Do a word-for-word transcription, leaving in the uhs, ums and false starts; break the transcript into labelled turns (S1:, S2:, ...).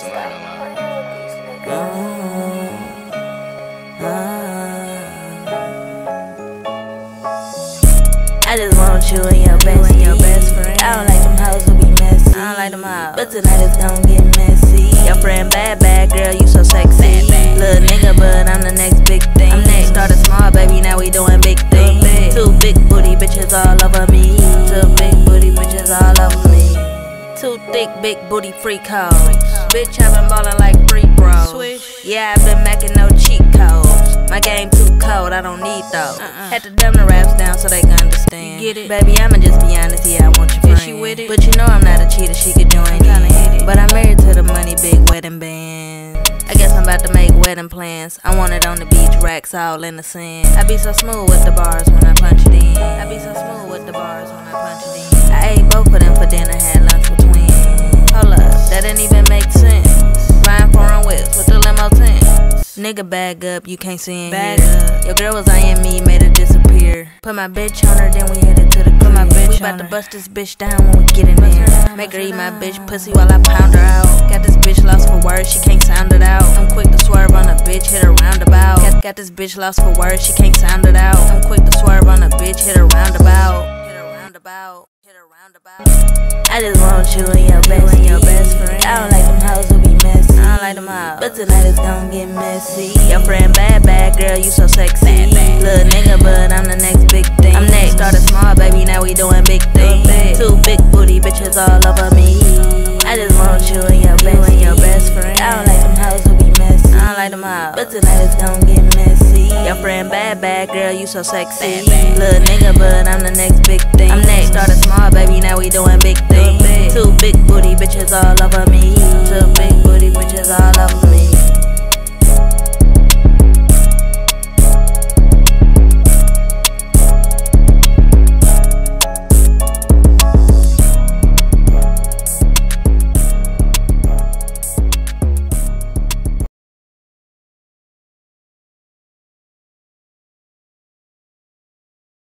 S1: Listen, I ain't gonna
S2: I just want you and your bestie, and your best friend. I don't like them hoes who be messy. I don't like them hoes, but tonight it's gon' get messy. Your friend bad, bad girl, you so sexy. Little nigga, but I'm the next big thing. I'm next. Started small, baby, now we doing big things. Two big booty bitches all over me. Two big booty bitches all over me. Two thick, big booty freak hoes. Bitch, I been ballin' like free bros. Yeah, I been making no cheat codes. My game too cold, I don't need those. Uh-uh. Had to dumb the raps down so they can understand. You get it? Baby, I'ma just be honest, yeah, I want your friend. Is she with it? But you know I'm not a cheater, she could join in. But I'm married to the money, big wedding band. I guess I'm about to make wedding plans. I want it on the beach, racks all in the sand. I be so smooth with the bars when I punch it in. I be so smooth with the bars when I punch it in. I ate both of them for dinner, had lunch with twins. Hold up, that didn't even make sense. Riding foreign whips with the limo tent. Nigga, bag up, you can't see in bag here. Up. Your girl was eyeing me, made her disappear. Put my bitch on her, then we headed to the crib. My bitch we bout to bust this bitch down when we get in there. Down, Make her eat my bitch pussy while I pound her out. Got this bitch lost for words, she can't sound it out. I'm quick to swerve on a bitch, hit her roundabout. Got, got this bitch lost for words, she can't sound it out. I'm quick to swerve on a bitch, hit her roundabout. Hit her roundabout. Hit her roundabout. I just want you and your bestie, and your best friend. I don't like them hoes who be messy. I don't like them hoes, but tonight it's gon' get messy. Your friend bad, bad girl, you so sexy. Little nigga, but I'm the next big thing. I'm next. Started small, baby, now we doing big things. Two big booty bitches all over me. I just want you and your bestie, and your best friend. I don't like them hoes who be messy. I don't like them hoes, but tonight it's gon' get messy. Your friend bad, bad girl, you so sexy. Little nigga, but I'm the next big thing. I'm next. Started small, baby, now we doing big things. Two big booty bitches all over me.